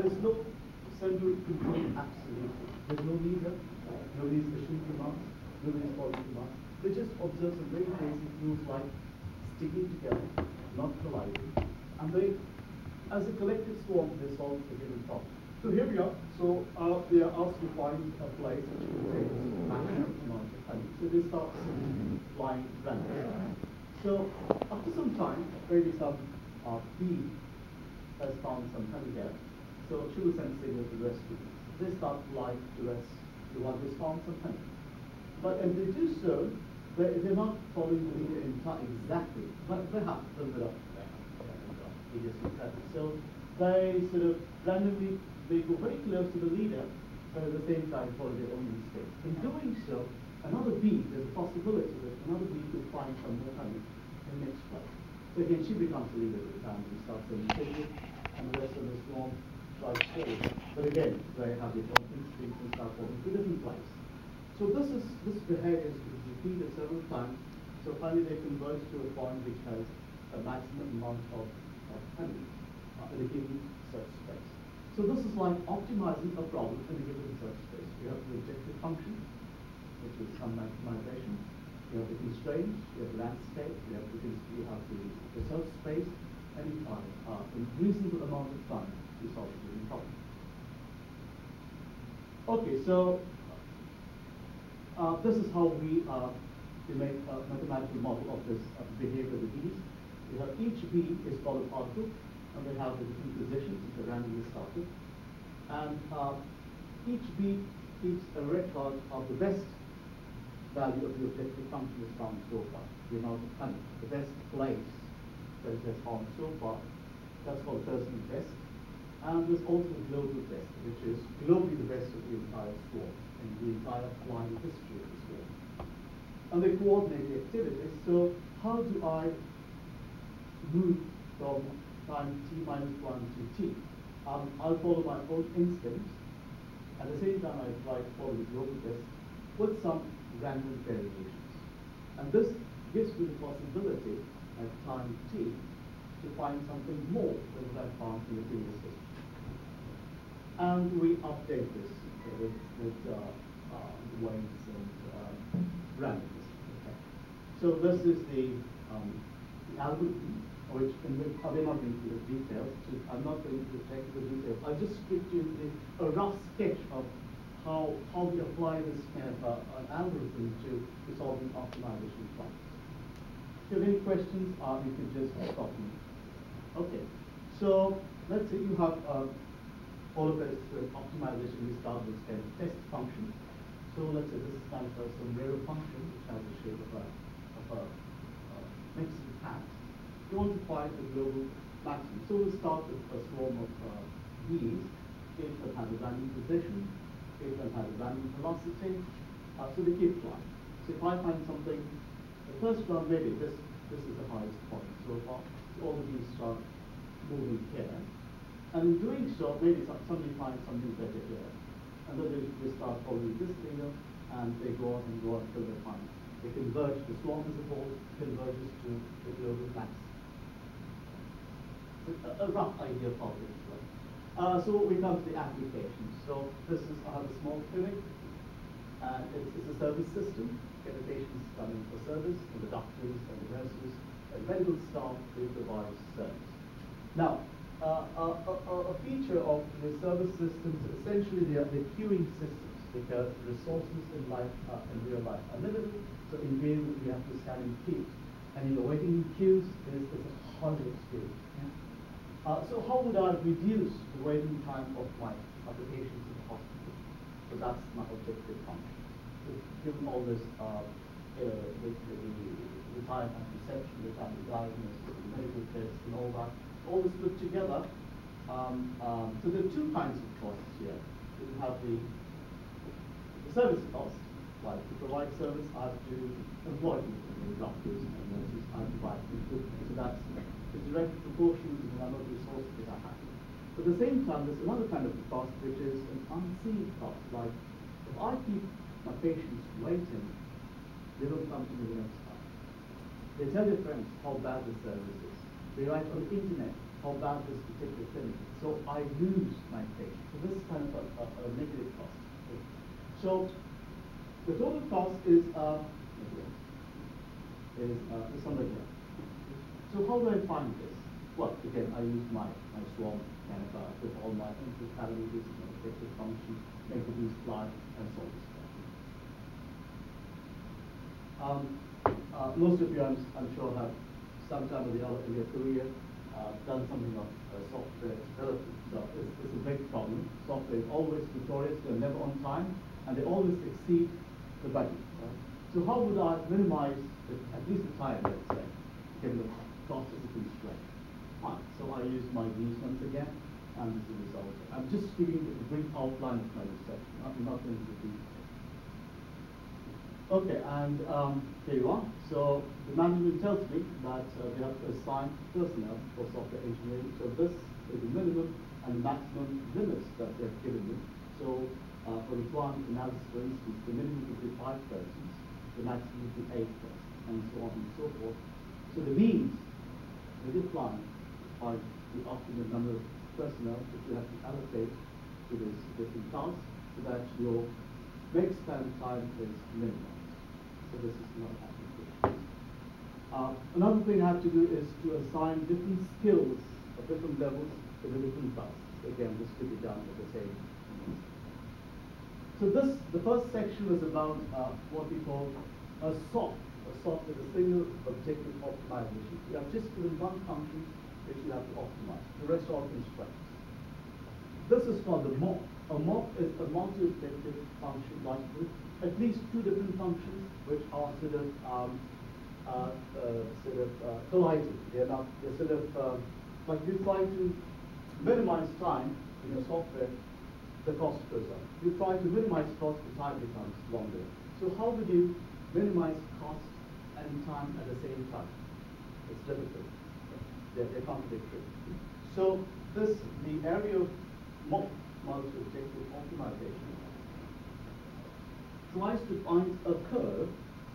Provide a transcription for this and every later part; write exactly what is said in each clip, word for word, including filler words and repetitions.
there's no central control absolutely. There's no leader, nobody's issuing commands, nobody's following commands. They just observe some very basic rules like sticking together, not colliding, and they, as a collective swarm, they solve a given problem. So here we are. So uh, they are asked to find a place which contains maximum amount of honey. So they start flying randomly. So after some time, maybe some uh, bee has found some honey there. So she will send a signal to the rest of the bees. They start flying to the rest, the one who's found some honey. But if they do so, they, they're not following the leader in time exactly, but perhaps a little bit of idiosyncratic. So they sort of randomly, they go very close to the leader, but at the same time follow their own mistakes. In doing so, another bee, there's a possibility that another bee will find some more honey in the next place. So again, she becomes the leader of the family, starts sending signals, and the rest of the swarm tries to follow. But again, they have their own instincts and start following to a different place. So this is this behavior is repeated several times. So finally they converge to a point which has a maximum amount of, of honey uh, in a given search space. So this is like optimizing a problem in a given search space. You have the objective function, which is some maximization. You have the constraints, you have the landscape, you have the, you have the, the search space, and you find uh, a reasonable amount of time to solve a given problem. Okay, so uh, this is how we, uh, we make a mathematical model of this uh, behavior of the bees. We have each bee is called a particle, and they have the different positions which are randomly started. And uh, each bee keeps a record of the best value of the objective function is found so far, the amount of honey, the best place that it has found so far. That's called personal best. And there's also the global best, which is globally the best of the entire swarm and the entire flying history of the swarm. And they coordinate the activities. So how do I move from time t minus one to t? Um, I'll follow my own instincts. At the same time, I try to follow the global best with some random variations. And this gives me the possibility at time t to find something more than what I found in the previous system. And we update this uh, with, with uh, uh, weights and uh, randomness. Okay. So this is the, um, the algorithm, which in the, I will not go into the details. So I'm not going into the technical details. I'll just give you the, a rough sketch of how how we apply this kind of uh, an algorithm to, to solving optimization problems. If you have any questions, uh, you can just stop me. Okay. So let's say you have uh, all of this uh, optimization. We start with kind of test function. So let's say this is kind of a sombrero function, which has the shape of a of a uh, Mexican hat. You want to find the global maximum. So we'll start with a swarm of uh, bees. Each one has a random position. Each one has a random velocity. Uh, so they keep flying. So if I find something, the first one maybe this this is the highest point so far. So all the bees start moving here. And in doing so, maybe somebody finds something better here. And then they, they start following this leader, and they go on and go on until they find. They converge, the swarm as a whole converges to the global max. So a, a rough idea of how this works. Uh, so we come to the application. So this is, I have a small clinic, and it's, it's a service system. Get the patients coming for service, and the doctors and the nurses and medical staff, they provide service. Now, Uh, a, a, a feature of the service systems, essentially they are the queuing systems, because resources in life, uh, in real life are limited. So in real, we have to stand in queues. And you know, waiting in queues is, is a horrible experience. Yeah? Uh, so how would I reduce the waiting time of my applications in the hospital? So that's my objective function. So given all this, uh, uh, the, the, the time of reception, the time of diagnosis, the medical tests, and all that, all this put together. Um, um, so there are two kinds of costs here. You have the, the service cost, like to provide service, I have to employ people, the doctors and nurses, I provide equipment. So that's the direct proportion to the number of resources that I have. But at the same time, there's another kind of cost, which is an unseen cost. Like if I keep my patients waiting, they don't come to me the next time. They tell their friends how bad the service is. They write on the internet how bad this particular thing is. So I lose my patient. So this is kind of a, a, a negative cost. Okay. So the total cost is uh, is uh, is somewhere here. So how do I find this? Well, again, I use my my swarm kind of uh, with all my input parameters, my objective function, make the bees fly, and so on. Um, uh, most of you, I'm, I'm sure, have sometime or the other in your career uh, done something of uh, software development. So it's, it's a big problem. Software is always notorious, they're never on time, and they always exceed the budget. Right? So how would I minimize the, at least the time, let's say, given the cost is a constraint? Fine. So I use my V's once again, and this is the result. I'm just giving you the brief outline of my research. I'm not going to the details. Okay, and um, here you are. So the management tells me that uh, they have to assign personnel for software engineering. So this is the minimum and maximum limits that they've given me. So uh, for requirement analysis, for instance, the minimum would be five persons, the maximum would be eight persons, and so on and so forth. So the means with the client are the optimal number of personnel that you have to allocate to this different tasks so that your make span time is minimized. So this is not application. Uh, another thing I have to do is to assign different skills at different levels to the different tasks. Again, this could be done at the same time. So this, the first section was about uh, what we call a S O P. A S O P is a single objective optimization. You have just given one function which you have to optimize. The rest are constraints. This is called the M O P. A M O P is a multi-objective function, like with at least two different functions which are sort of um, uh, uh, sort of uh, colliding. They're not. They're sort of uh, like you try to minimize time in your software, the cost goes up. You try to minimize cost, the time becomes longer. So how would you minimize cost and time at the same time? It's difficult. They're, they're contradictory. So this the area of M O P, multi-objective optimization, tries to find a curve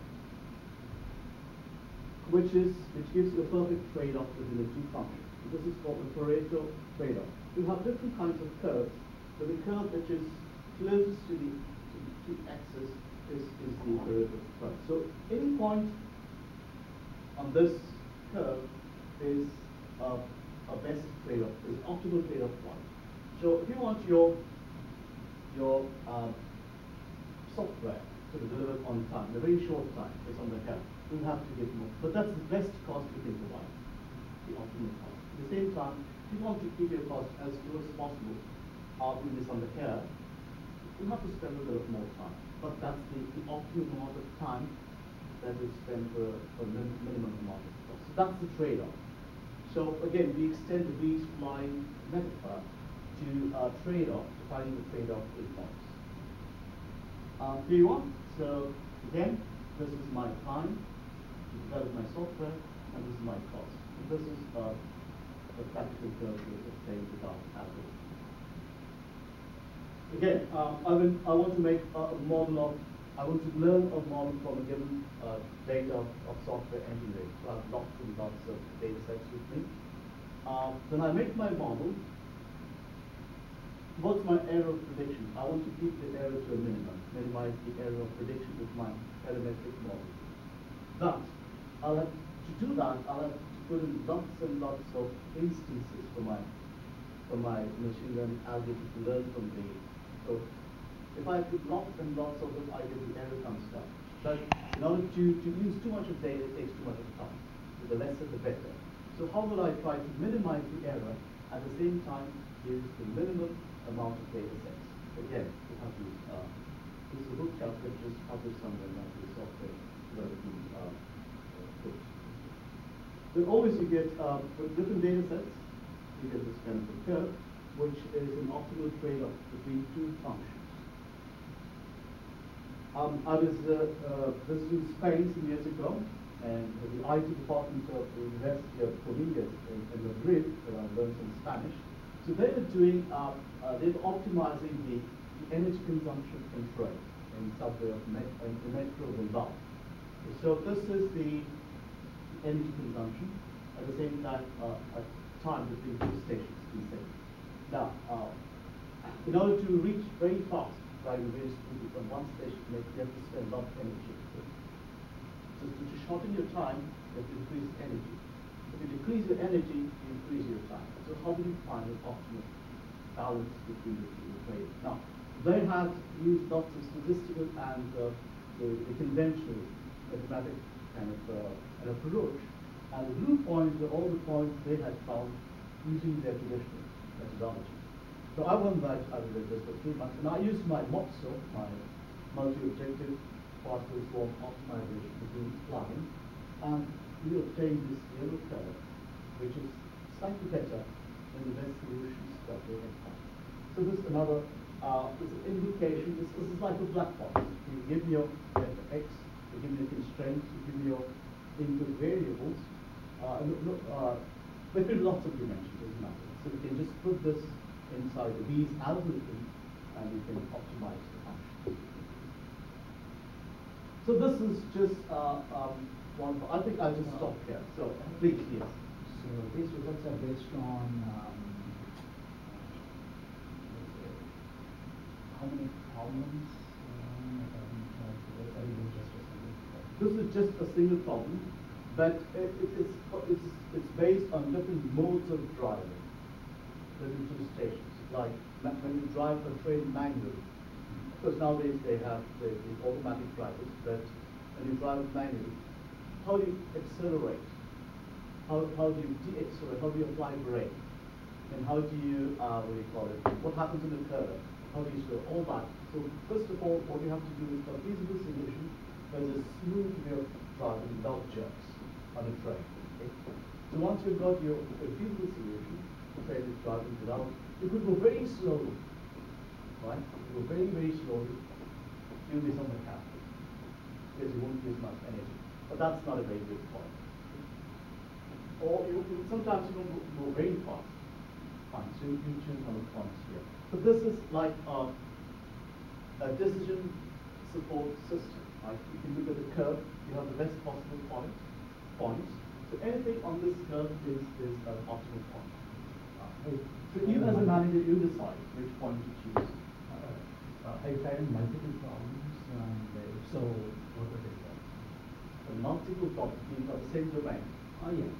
which is which gives you a perfect trade-off between the two functions. This is called the Pareto trade-off. You have different kinds of curves, but the curve which is closest to the to the two axis is, is the Pareto curve. So any point on this curve is uh, a best trade-off, is optimal trade-off point. So if you want your your uh, software to be delivered on time, in a very short time, based on the curve, you have to get more. But that's the best cost you can provide, the optimal cost. At the same time, if you want to keep your cost as low as possible, or do this on the curve, you have to spend a little more time. But that's the, the optimal amount of time that you spend for a min minimum amount of cost. So that's the trade-off. So again, we extend the bees flying metaphor to uh, trade-off, to finding the trade-off with points. Uh, here you are. So again, this is my time to develop my software, and this is my cost. And this is uh, the practical curve with the same without algorithm. Again, um, I will. I want to make a, a model of. I want to learn a model from a given uh, data of, of software engineering. So I've lots and lots of data sets with me. Uh, when I make my model, what's my error of prediction? I want to keep the error to a minimum, minimize the error of prediction with my parametric model. But I'll have to do that, I'll have to put in lots and lots of instances for my for my machine learning algorithm to learn from the code. If I put lots and lots of them, I get the error comes down. But in order to, to use too much of data, it takes too much of time. So the lesser the better. So how will I try to minimize the error at the same time use the minimum amount of data sets? Again, you have to uh, this is a book chapter which is published somewhere in the software development uh, books. Then always you get uh, with different data sets, you get this kind of a curve, which is an optimal trade-off between two functions. Um, I was uh, uh, visiting Spain some years ago, and the I T department of the University of Comillas in, in Madrid, where I learned some Spanish. So they were doing, uh, uh, they were optimizing the, the energy consumption in trains in subway of met in the metro Bilbao. So this is the energy consumption. At the same time, uh, at time between two stations in seconds. Now, uh, in order to reach very fast, driving very smoothly from one station, you have to spend a lot of energy. So to, to shorten your time, you have to increase energy. If you decrease your energy, you increase your time. So how do you find an optimal balance between the two equations? Now, they have used lots of statistical and uh, the, the conventional mathematic kind of uh, an approach, and the blue points are all the points they had found using their traditional methodology. So I won that, I did this for three months, and I used my MOPSO, my multi-objective particle swarm optimization between plugin, and we obtained this yellow curve, which is slightly better than the best solutions that they had found. So this is another uh, this is indication, this, this is like a black box. You give me your x, you give me your constraints, you give me your input variables, uh, and look, uh, there could be lots of dimensions, doesn't matter. So we can just put this inside the B's algorithm, and we can optimize the function. So this is just uh, um, one. I think I'll just stop here. So please, yes. So these results are based on um, how many problems? This is just a single problem, but it, it is it's it's based on different modes of driving. Within two stations, like when you drive a train manually, because nowadays they have the, the automatic drivers, but when you drive manually, how do you accelerate? How, how do you de-accelerate? How do you apply brake? And how do you, uh, what do you call it? What happens in the curve? How do you slow? All that. So first of all, what you have to do is for a feasible solution, there's a smooth way of driving without jerks on a train. Okay? So once you've got your, your feasible solution, train is driving without, you could go very slowly, right? You go very, very slowly, you'll be somewhat happy, because you won't use much energy. But that's not a very good point. Or you, you sometimes you don't go, go very fast. Fine, so you choose one of the points here. So this is like a, a decision support system, right? You can look at the curve, you have the best possible point, points. So anything on this curve is, is an optimal point. So you as a manager, you decide which point to choose. Uh, I tried multiple problems, and uh, if so, what was it? So multiple problems means of the same domain. Oh yeah.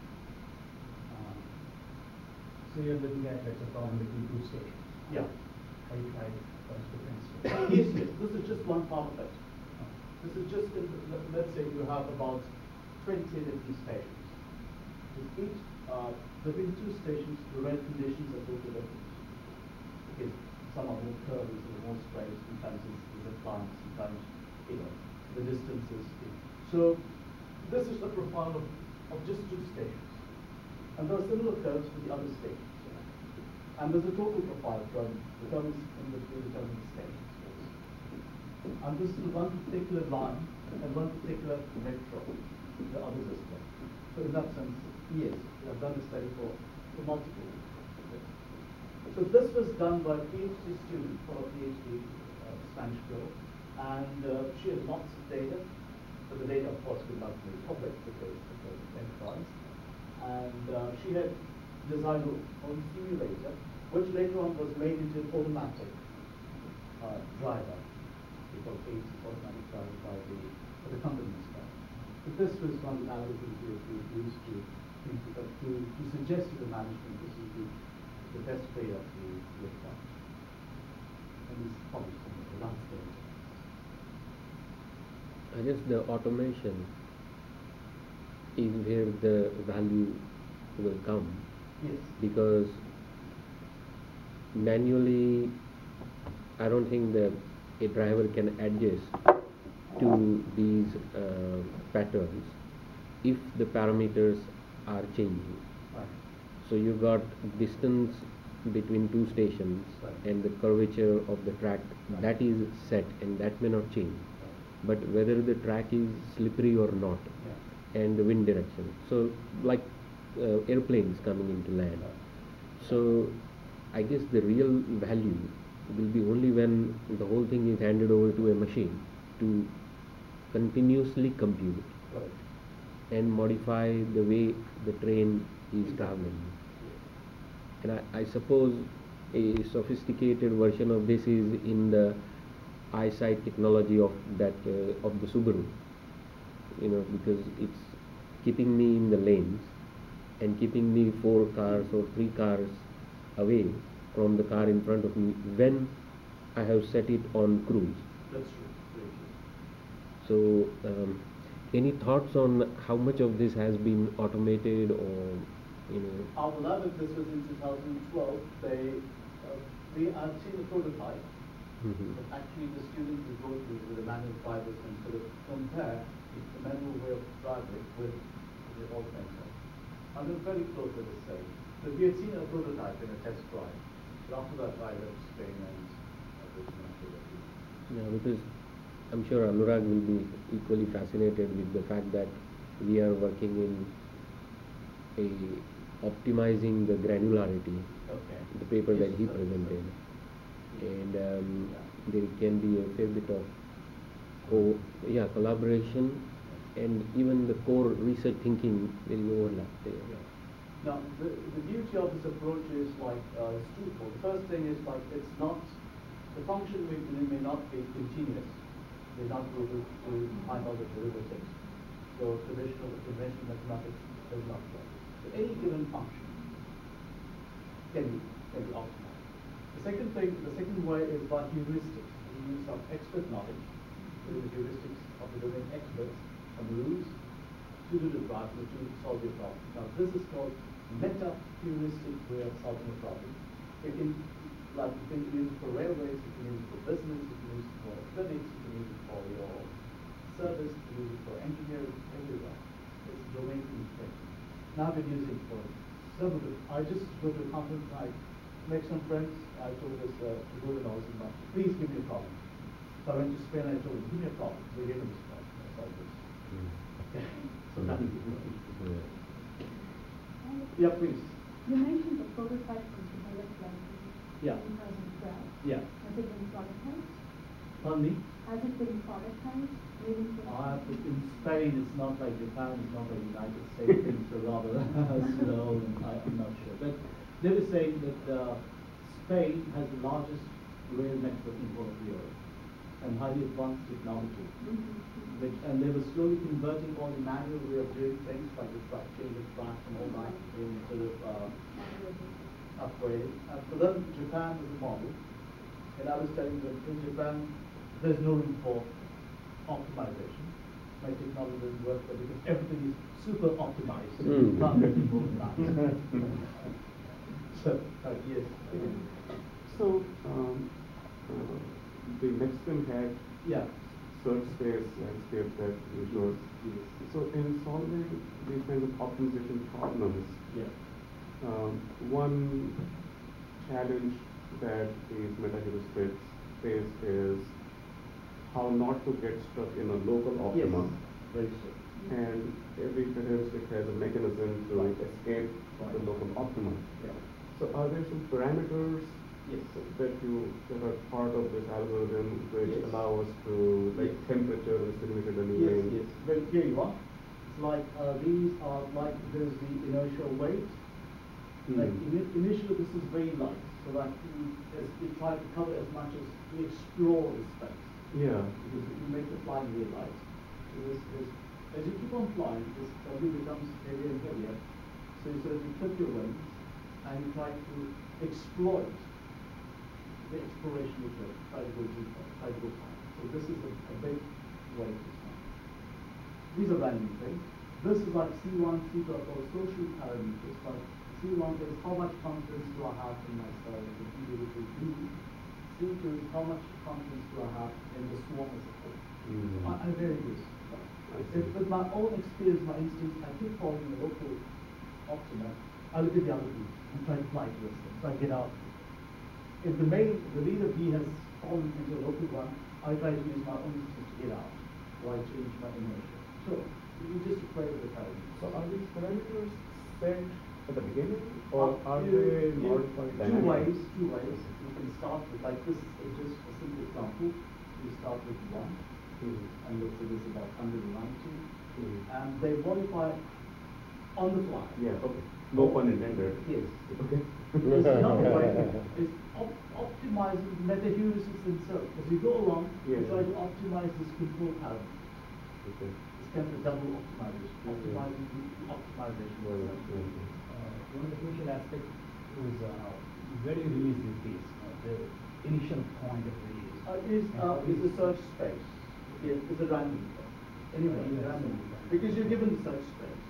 Um, so you're looking at let's say problem between two stations. Yeah. I tried first difference. Yes, yes. This is just one part of it. This is just in, let's say you have about twenty different stations. With each uh, between two stations, the red conditions are totally different. Because some are more curvy, some are more straight, sometimes it's a plant, sometimes, you know, the distances. So this is the profile of, of just two stations. And there are similar curves for the other stations. And there's a total profile from the curves in between the different stations. And this is one particular line and one particular metro. The others as well. So in that sense, yes, we have done a study for, for multiple. So this was done by a PhD student for a PhD uh, Spanish girl, and uh, she had lots of data, but the data of course could not be public because it was enterprise. And uh, she had designed her own simulator, which later on was made into an automatic uh, driver. We call it automatic driver by the, by the company as well. But this was one of the algorithms we used to, to, to, to suggest to the management this is the, the best way of the work. And this is published in the last day. I guess the automation is where the value will come. Yes. Because manually, I don't think that a driver can adjust to these uh, patterns if the parameters are changing. Right. So you got distance between two stations, Right. and the curvature of the track, Right. that is set and that may not change. Right. But whether the track is slippery or not, Yeah. and the wind direction. So like uh, airplanes coming into land. Right. So I guess the real value will be only when the whole thing is handed over to a machine to continuously compute Right. and modify the way the train is Exactly. traveling. And I, I suppose a sophisticated version of this is in the eyesight technology of that uh, of the Subaru, you know, because it's keeping me in the lanes and keeping me four cars or three cars away from the car in front of me when I have set it on cruise. That's true. Very true. So, um, any thoughts on how much of this has been automated, or you know? Our lab, this was in two thousand twelve. They, uh, we have seen a prototype. Mhm. But actually, the students will go through with the manual drivers and sort of compare the manual way of driving with the automated. And they're very close to the same. But we had seen a prototype in a test drive. But after that, I went to Spain and everything after that. Yeah, because I'm sure Anurag will be equally fascinated with the fact that we are working in a optimizing the granularity, Okay. the paper that Yes, he sir. presented, and um, Yeah. there can be a fair bit of co yeah collaboration, and even the core research thinking there is overlap there. Yeah. Now, the, the beauty of this approach is like uh, it's twofold. The first thing is like it's not, the function may, may not be continuous. May not go to, to find out the derivatives. So traditional conventional mathematics does not work. So any given function can be, can be optimized. The second thing, the second way is by heuristics. We use some expert knowledge, the heuristics of the domain experts, some rules, to do the problem, to solve your problem. Now, this is called meta heuristic way of solving a problem. It can, like, you can use it for railways, you can use it for business, you can use it for clinics, you can use it for your service, you can use it for engineering, everywhere. It's domain independent. Now I've been using it for several different, I just go to a conference, I make some friends, I told this uh, to go to Nelson, please give me a problem. So I went to Spain, I told them, give me a problem. They gave me this problem. I solved this. So that is it. Yeah, please. You mentioned the prototype was developed like Yeah. in twenty twelve. Yeah. Has it been productized? Pardon me? Has it been productized? Maybe Uh, in Spain, it's not like Japan, it's not like the United States, things are rather slow, and I, I'm not sure. But they were saying that uh, Spain has the largest rail network in all of Europe and highly advanced technology. Mm-hmm. Which, and they were slowly converting all the manual way of doing things, like the track, change of tracks and all that, in sort of uh, upgrading. And for them, Japan is a model. And I was telling them, in Japan, there's no room for optimization. My technology doesn't work there because everything is super optimized. So you Mm. can't get more than that. So, uh, yes. So, um, uh, the Mexican had Yeah. search space landscape that you showed. Yes. So, in solving these kinds of optimization problems, Yeah. um, one challenge that these meta-heuristics face is how not to get stuck in a local optima. Yes. Very true. And every meta-heuristic has a mechanism to Right. escape Right. the local optima. Yeah. So, are there some parameters Yes. that you that are part of this algorithm which Yes. allow us to, like, Yes. temperature estimated Yes, anyway? yes. Well, here you are. It's like uh, these are like there's the inertial weight. Like Hmm. ini initially this is very light, so that we, as we try to cover as much as we explore the space. Yeah. Because if you make the flying very light, so this is, as you keep on flying, this W becomes heavier and heavier. So you sort of you clip your wings and you try to exploit the exploration which you try to go deeper, try to go higher. So this is a, a big way to start. These are random things. This is like C one, C two are called social parameters. Like C one is how much confidence do I have in myself to be able to do. C two is how much confidence do I have in the swarm as a whole. Mm. I, I vary this. I If see. with my own experience, my instincts, I keep following the local optima. I look at the other group and try to fly towards them, try to get out. If the main, the leader B has fallen into a local one, I try to use my own instincts to get out, or I change my inertia. Sure, you just play with the parameters. So, are these parameters set at the beginning, or Uh, are you- they you- modified Two dynamically? ways, two ways. You can start with, like this is just a simple example. You start with one, Hmm. and let's say this is about one hundred ninety, Hmm. and they modify on the fly. Yeah. Okay. No pun intended. Yes. Okay. It's not right. It's op- optimizing meta heuristics themselves. As you go along, you Yes. try to optimize this control parameter. Okay. It's kind of a double optimization, optimizing the optimization. Well, itself. yeah. Uh, one of the crucial aspects is uh, where do you release these keys? Uh, the initial point of release. Uh, is, And uh, how is do a you- search space. Yes, it's a random. Anyway, Yes. random. Because you're given the search space.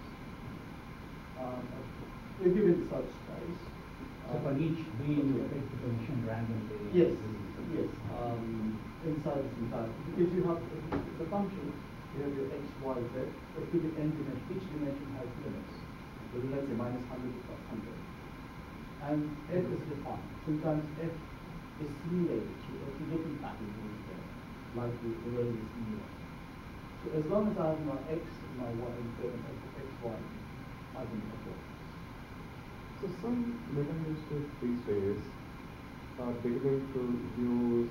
Um, you're given the search space. So for Um, each B, you pick the position randomly. and Yes, release them. yes, um, inside this entire, because you have, it's a function, you have your x, y, z, but to the n dimension, each dimension has limits. So let's say minus hundred to plus hundred. And f is defined. Sometimes f is simulated through a few different patterns over there, like the the way is simulated. So as long as I have my x and my y and so and x, y, I can perform. So some meta-heuristics these days are beginning to use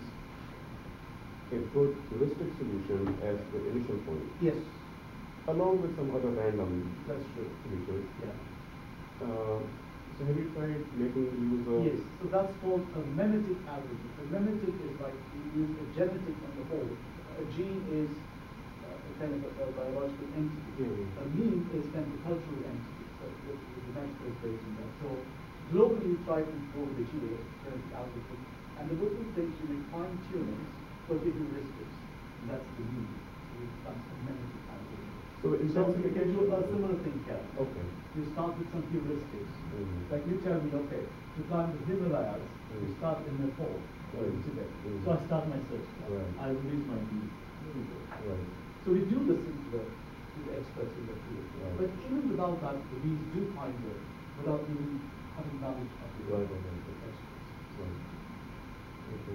a good heuristic solution as the initial point, Yes, along with some other random that's true. solutions. Yeah. Uh, so have you tried making use of? Yes, so that's called a memetic average. A memetic is like you use a genetic on the whole. A gene is uh, a kind of a, a biological entity. Yeah. A meme is kind of a cultural entity. So the, the metric is based on that. So globally, we try to improve the G A, genetic algorithm, and the little things you make fine tunings for the heuristics. And that's the meme. So that's a memetic algorithm. So in So terms of you can do a similar thing here. Okay. You start with some heuristics. Mhm. Like you tell me, okay, to climb the Himalayas, you Mm. start in Nepal or in Mm. Tibet. Mm. So I start my search. Right. I release my bees. Right. So we do listen to the, to the experts in the field. Right. But even without that, the bees do find work without even having knowledge of the Right, of right, right. the experts. Right. Okay.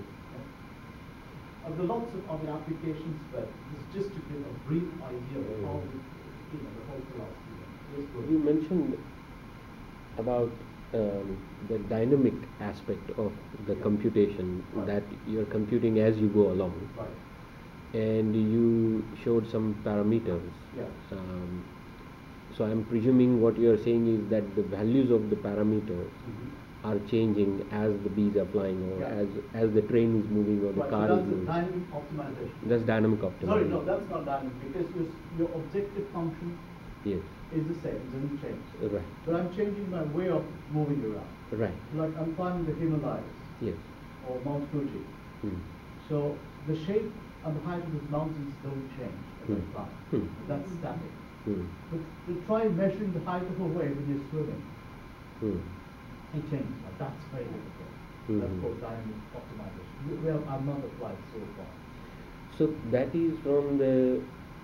Uh, there are lots of other applications, but this is just to give a brief idea of how the, you know, the whole philosophy is going. You mentioned about um, the dynamic aspect of the Yeah. computation, Right. that you're computing as you go along, Right. and you showed some parameters. Yeah. Um, so I'm presuming what you're saying is that the values of the parameters Mhm. are changing as the bees are flying, or Yeah. as as the train is moving, or the Right, car so is that's a moving. dynamic optimization. That's dynamic optimization. Sorry, no, that's not dynamic, because your, s- your objective function Yes. is the same, it doesn't change. Right. But I'm changing my way of moving around. Right. Like I'm climbing the Himalayas Yes. or Mount Fuji. Hmm. So the shape and the height of the mountains don't change as I Hmm. climb. Hmm. That's static. Hmm. But, but try measuring the height of a wave when you're swimming. Hmm. It changes. Now, that's very difficult. Mhm. That's called dynamic optimization. We- Well, I've not applied so far. So that is from the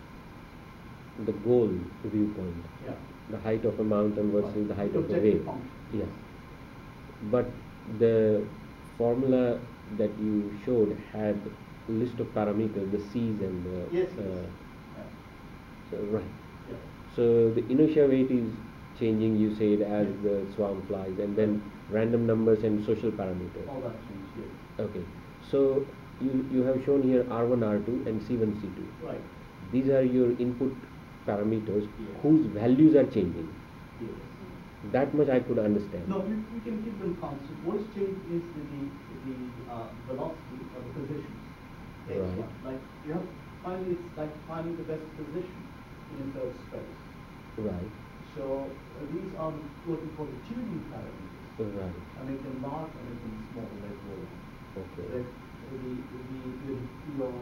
the goal viewpoint, Yeah. the height of a mountain versus Right. the height The of a objective wave. function. Yeah. But the formula that you showed had a list of parameters, the C's and the Yes, uh, yes. Yeah. so, right. Yeah. So the inertia weight is changing, you said, as Yes. the swarm flies, and then random numbers and social parameters. All that change, yes. Okay. So you you have shown here R one, R two, and C one, C two. Right. These are your input parameters Yeah. whose values are changing. Yes. That much I could understand. No, we, we can keep them constant. What's changed is the, the, the uh, velocity or the positions. X Right. one. Like, you have, finally, it's like finding the best position in a third space. Right. So, uh, these are what we call the tuning parameters. Right. I make them large, I make them small, like roll. Okay. The, the, the, the, your,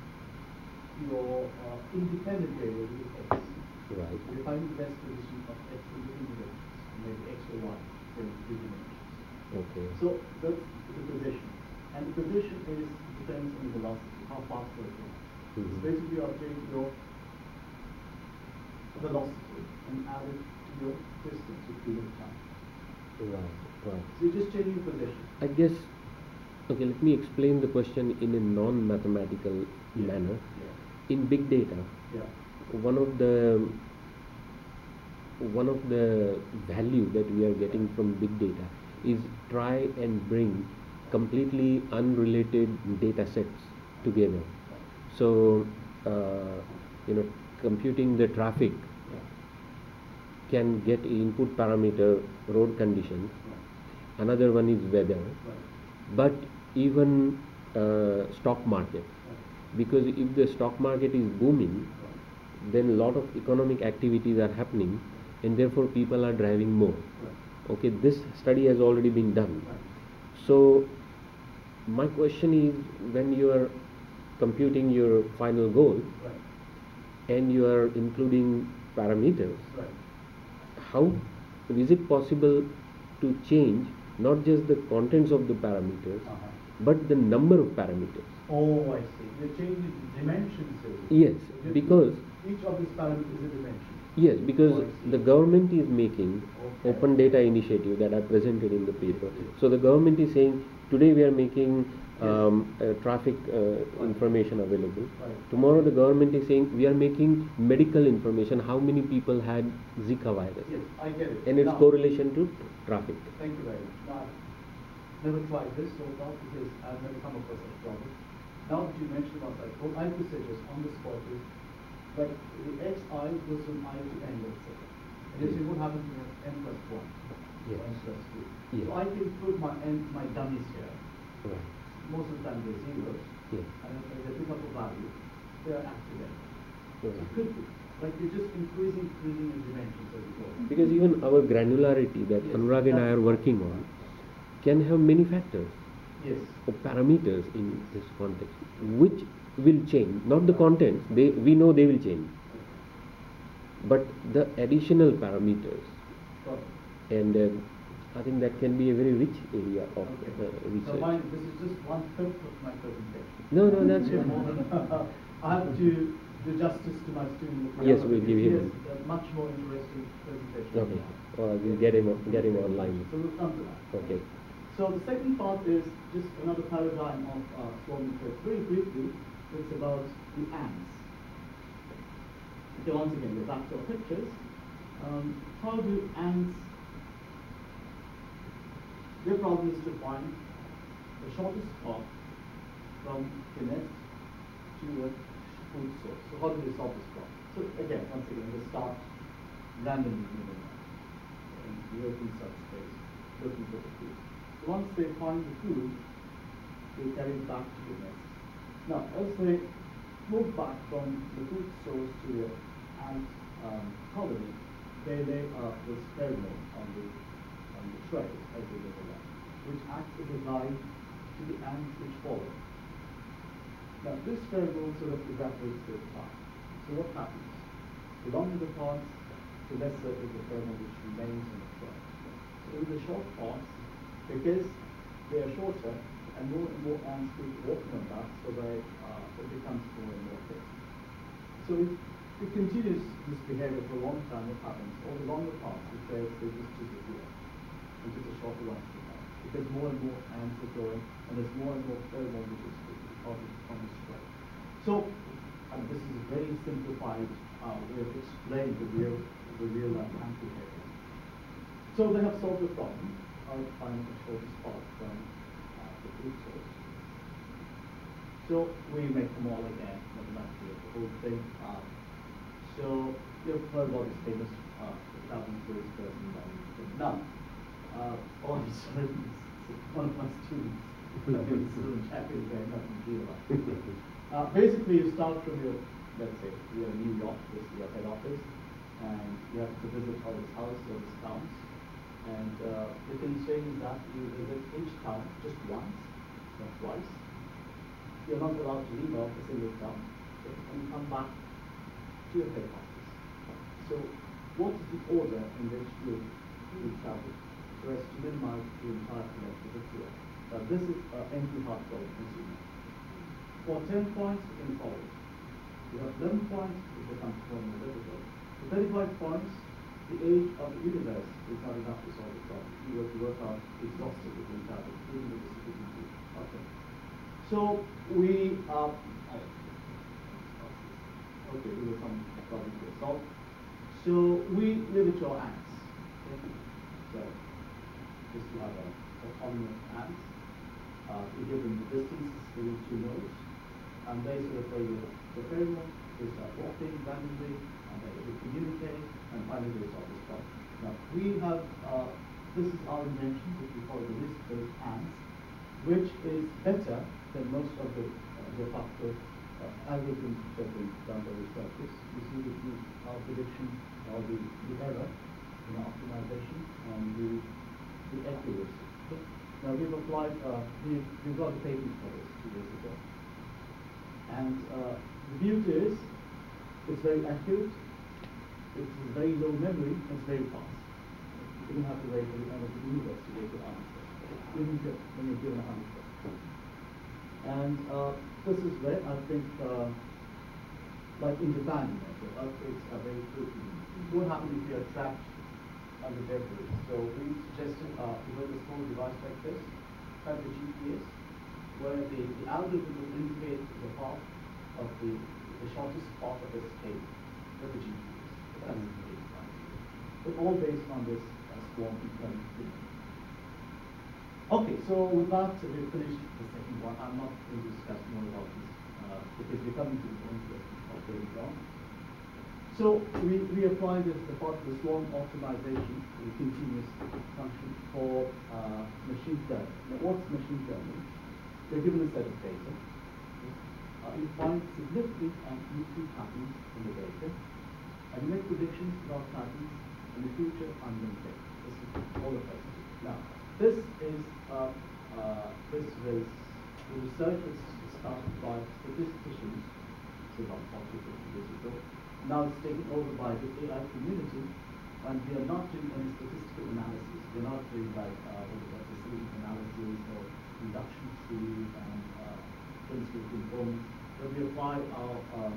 your uh, independent variable is X. Right. You find the best position of X in the dimensions, maybe X or Y in three dimensions. Okay. So that's the position. And the position is depends on the velocity, how fast you're going. Mhm. It's basically you update your velocity and add it to your distance with period of time. Right. Right. So you're just changing position. I guess. Okay. Let me explain the question in a non-mathematical Yeah. manner. Yeah. In big data, Yeah. one of the one of the value that we are getting from big data is try and bring completely unrelated data sets together. So, uh, you know, computing the traffic can get input parameter road conditions, another one is weather, Right. but even uh, stock market. Right. Because if the stock market is booming, Right. then a lot of economic activities are happening, and therefore people are driving more. Right. Okay, this study has already been done. Right. So my question is, when you are computing your final goal Right. and you are including parameters, Right. how is it possible to change not just the contents of the parameters, Uh-huh. but the number of parameters? Oh, I see. You're changing the dimensions. is it? Yes, You- because Each of these parameters is a dimension. yes, because Oh, I see. the government is making Okay. open data initiative that I presented in the paper. So the government is saying today we are making um, uh, traffic uh, information available. Right. Tomorrow the government is saying we are making medical information, how many people had Zika virus, Yes, I get it. and its Now- correlation to traffic. Thank you very much. Now, I've never tried this so far because I've never come across such a problem. Now that you mentioned about that, what I could suggest on the spot is that the xi goes from I to n, let's say. And you say what happens when you have n plus one Yes. or n plus two. Yes. So I can put my n, my dummies here. Right. Most of the time they're zeros. Yes. And if they pick up a value, they are activated. So Right. it could be. Like you're just increasing, increasing in dimensions as you go. Because even our granularity that Yes, Anurag and I are that's- working on can have many factors Yes. or parameters in this context, which will change, not the contents, they, we know they will change, but the additional parameters. Got it. And uh, I think that can be a very rich area of Okay. uh, So research. mind, this is just one fifth of my presentation. No, no, that's Yeah, fine. more than- I have to do justice to my student. Yes, we'll give him Yes, a much more interesting presentation. Okay, or we'll get him, get him online. So we'll come to that. Okay. So the second part is just another paradigm of uh, swarming threads. Very briefly, it's about the ants. Okay, once again, we're back to our pictures. Um, how do ants, their problem is to find the shortest path from the nest to the food source. So how do they solve this problem? So again, once again, they start randomly moving in the open subspace, looking for the food. So once they find the food, they carry it back to the nest. Now, as they move back from the food source to the ant um, colony, they lay uh, this pheromone on the on the tray as they go along, which acts as a guide to the ants which follow. Now, this pheromone sort of evaporates with time. So what happens? The longer the paths, the lesser is the pheromone which remains in the tray. So in the short paths, because they are shorter, and more and more ants keep walking on that, so they, uh, it becomes more and more thick. So if it continues this behavior for a long time, what happens? All the longer paths, the trails, they just disappear into the shorter ones become. Because more and more ants are growing, and there's more and more pheromone which is deposited on this tray. So, and this is a very simplified uh, way of explaining the real, the real uh, ant behavior. So they have solved the problem of finding the shortest path from uh, the food source. So we make them all again, mathematically, the whole thing. Uh, so you've heard about this famous uh, traveling tourist person by Vietnam. Uh, oh, he's one of my students. It's a chapter very much in Cuba. Uh, basically, you start from your, let's say, you're in New York, this is your head office, and you have to visit all his house or his towns. And uh, the concern is that you visit each town just once, not twice. You're not allowed to leave out a single town, okay, and you come back to your head office. So, what is the order in which you you travel, so as to minimize the entire collection of tour? Now, this is uh, empty heart problem, as you know. For ten points, you can follow it. You have eleven points, it becomes more and more difficult. For thirty-five points, the age of the universe is not enough to solve the problem. You have to work out exhaustively in travel, even with the sufficient food. Okay. So we uh, okay, we will come problem to solve. So we live it to our ants. Okay? So just to have a, a colony of ants. Uh, we give them the distances to which you know, and they sort of follow the pheromone, they start walking randomly, and they will communicate, and finally they solve this problem. Now, we have, uh, this is our invention, which we call the risk-based ants, which is better than most of the uh, de facto uh, algorithms which have been done by researchers. You see the, the our prediction, or the, the error in optimization, and the, the accuracy. Okay? Now, we've applied, uh, we, we got a patent for this two years ago. And uh, the beauty is, it's very accurate, it's very low memory, and it's very fast. You don't have to wait for the end of the universe to get the answer, even if you're, when you're given an answer. And uh, this is where I think, uh, like in Japan, you know, the earthquakes are very good. What happens if you are trapped under debris? So we suggested uh, to build a small device like this, like the G P S, where the, the algorithm will indicate the path of the, the shortest path of escape with the G P S. That's the baseline. But all based on this uh, swarm intelligence. Okay, so with that, uh, we've finished the second one. I'm not going to discuss more about this uh, because we're coming to the point where it's very long. So we, we apply this, the part of the swarm optimization, the continuous function for uh, machine learning. Now, what's machine learning? They're given a set of data. Uh, you find significant and useful patterns in the data, and you make predictions about patterns in the future unlimited. This is all of us. Now, this is uh, uh, this was the research was started by statisticians, so about forty, fifty years ago. Now it's taken over by the A I community, and we are not doing any statistical analysis. We're not doing like uh, what is that, decision analysis or induction trees and uh, principal components. But we apply our um,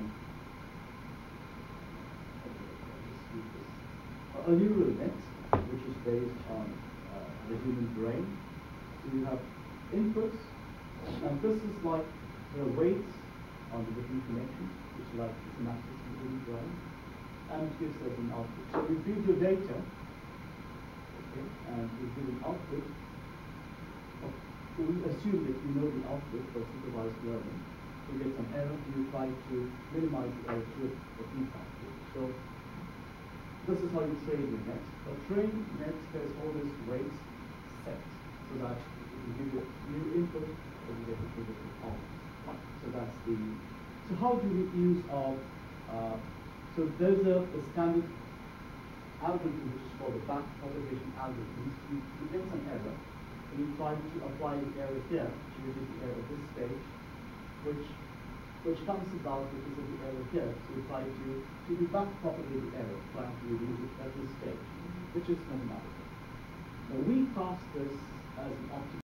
okay, a neural net, which is based on uh, the human brain. So you have inputs, and this is like the weights on the different connections, which is like synapses between the brain, and it gives us an output. So we feed your data, okay, and we give an output. Of, so we assume that you know the output for supervised learning. You get some error, you try to minimize the error to the feedback. So this is how you train your net. A trained net has all these weights set, so that you give you new input, and you get a predicted output. So that's the. So how do we use our? Uh, so there's a, a standard algorithm which is called the back propagation algorithm. You, you get some error, and you try to apply the error here, to reduce the error at this stage, which which comes about because of the error here. So we try to to be back propagate the error, trying to reduce it at this stage, which is mathematical. Now we cast this as an optimal